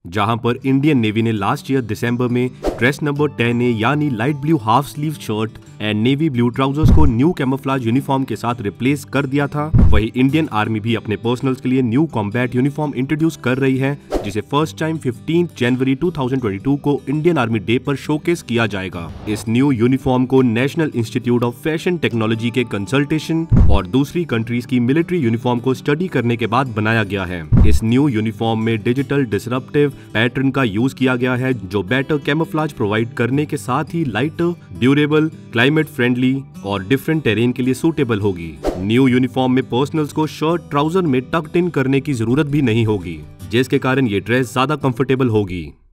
जहां पर Indian navy ने लास्ट ईयर दिसंबर में ड्रेस नंबर 10A यानी light blue half sleeve shirt and navy blue trousers को न्यू कैमोफ्लेज यूनिफॉर्म के साथ रिप्लेस कर दिया था। वही इंडियन आर्मी भी अपने पर्सनल्स के लिए न्यू कॉम्बैट यूनिफॉर्म इंट्रोड्यूस कर रही है, जिसे फर्स्ट टाइम 15 जनवरी 2022 को इंडियन आर्मी डे पर शोकेस किया जाएगा। इस न्यू यूनिफॉर्म को National Institute of Fashion Technology के कंसल्टेशन और दूसरी कंट्रीज की मिलिट्री यूनिफॉर्म को स्टडी करने के बाद बनाया गया है। इस न्यू यूनिफॉर्म में डिजिटल डिसरप्टिव पैटर्न का यूज किया गया है, जो बेटर कैमोफ्लेज प्रोवाइड करने के साथ ही लाइटर, ड्यूरेबल, क्लाइमेट फ्रेंडली और डिफरेंट टेरेन के लिए सूटेबल होगी। न्यू यूनिफॉर्म में पर्सनल्स को शर्ट ट्राउजर में टक्ड इन करने की जरूरत भी नहीं होगी, जिसके कारण ये ड्रेस ज्यादा कंफर्टेबल होगी।